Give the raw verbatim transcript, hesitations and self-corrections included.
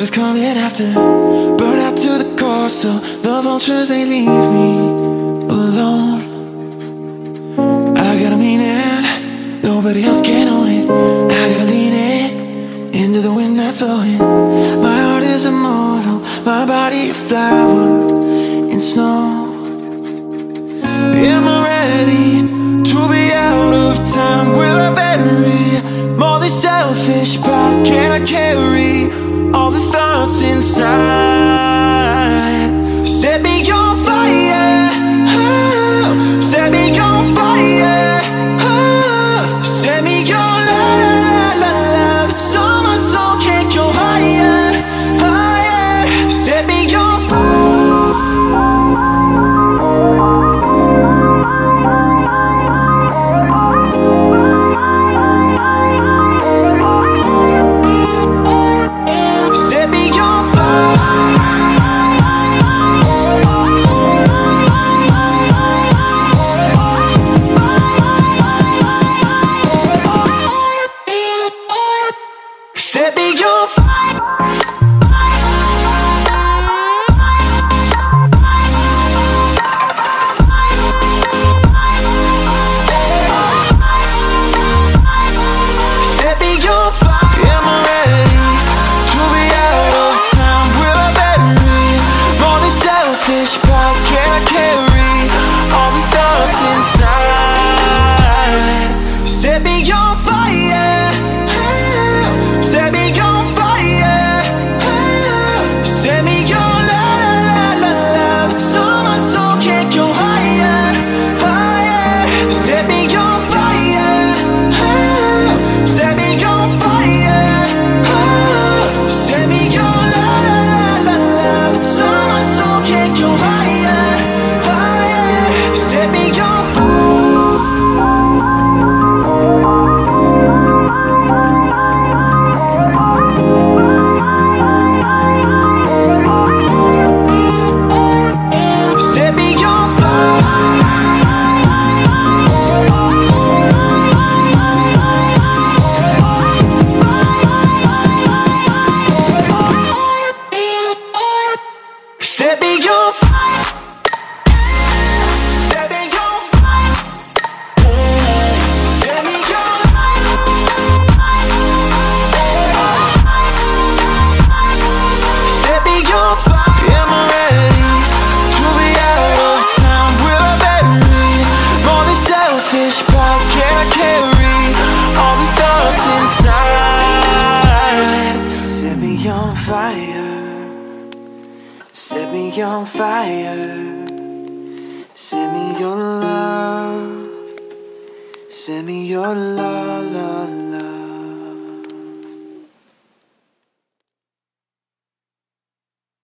is coming after. Burn out to the core so the vultures, they leave me alone. I gotta mean it, nobody else can own it. I gotta lean it into the wind that's blowing. My heart is immortal, my body a flower in snow. Am I ready to be out of time? Will I bury more than selfish pride? Can I carry all the thoughts inside? Set me on fire, oh, set me on fire, oh, set me on love, love, love, so my soul can't go higher, higher. Set me on fire. Set me on fire. Set me on fire. Am I ready to be out of time? Will I bury more than selfish pride? Can I carry all the thoughts inside? Set me on fire. Set me on fire, set me on love, love, love, love, so my soul can't go higher, higher. Set me on fire, set me on fire, set me on love, love, love, love, so my soul can't go higher, higher. Set me on fire. Set me on fire. Set me on fire. Set me on Set me on fire. Am I ready to be out of time? Will I bury more than selfish pride? Can I carry all the thoughts inside? Set me on fire. Set me on fire. Send me your love. Send me your love.